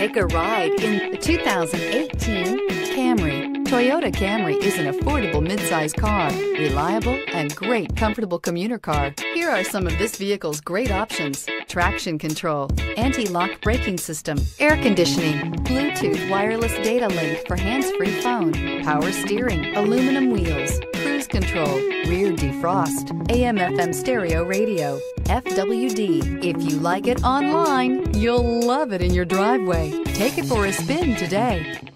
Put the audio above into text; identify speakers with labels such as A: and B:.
A: Take a ride in the 2018 Camry. Toyota Camry is an affordable midsize car, reliable and great comfortable commuter car. Here are some of this vehicle's great options: traction control, anti-lock braking system, air conditioning, Bluetooth wireless data link for hands-free phone, power steering, aluminum wheels, cruise control, rear defrost, AM/FM stereo radio, FWD. If you like it online, you'll love it in your driveway. Take it for a spin today.